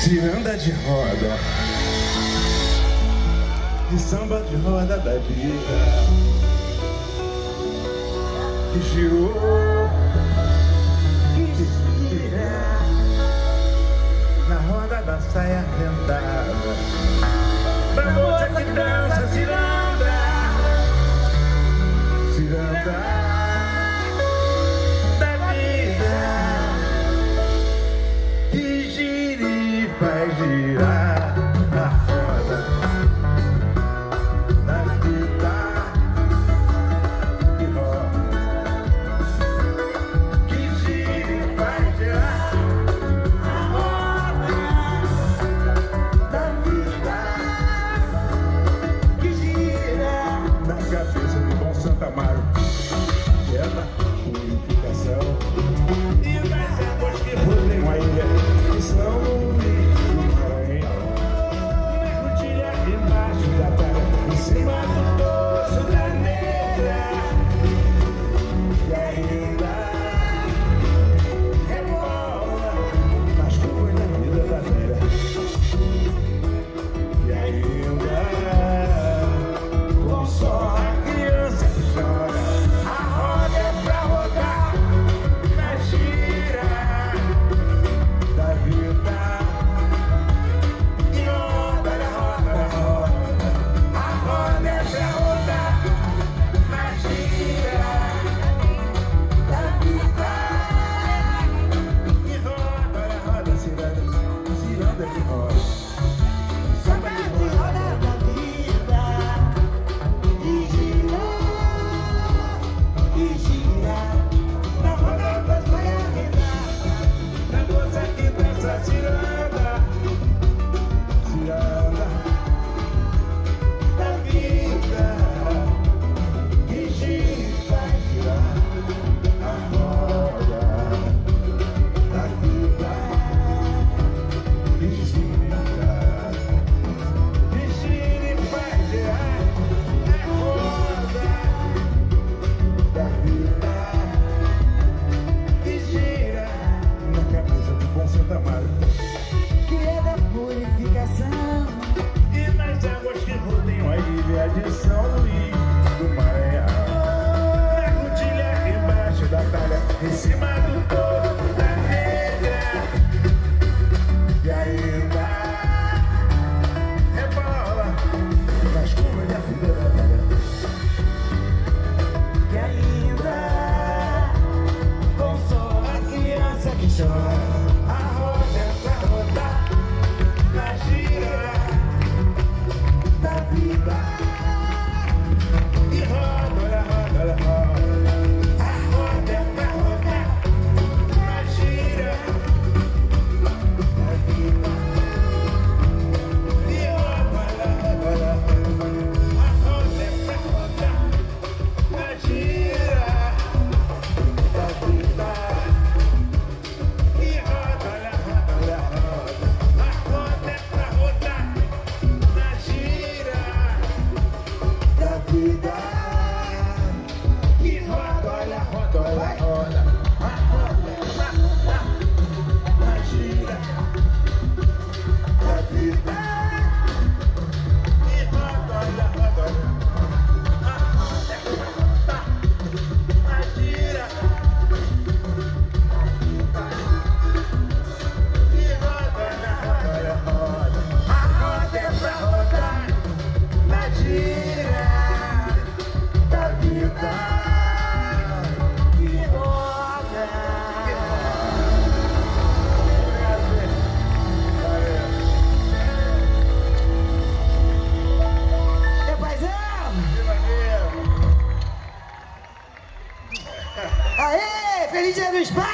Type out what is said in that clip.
Ciranda de roda, de samba de roda da vida, que girou, que gira na roda da saia rentada, pra moça que dança ciranda, ciranda vai girar na roda da vida que roda, que gira e vai girar na roda da vida que gira na cabeça do bom Santa Amaro, aquela purificação e mais águas que rodeiam a ilha que são de São Luís do Maranhão, mergulha embaixo da talha, em cima do topo da negra, e ainda rebola nas curvas da vida da talha, e ainda consola a criança que chora. A roda é pra rodar na gira da vida. Aê! Feliz Dia dos Pais!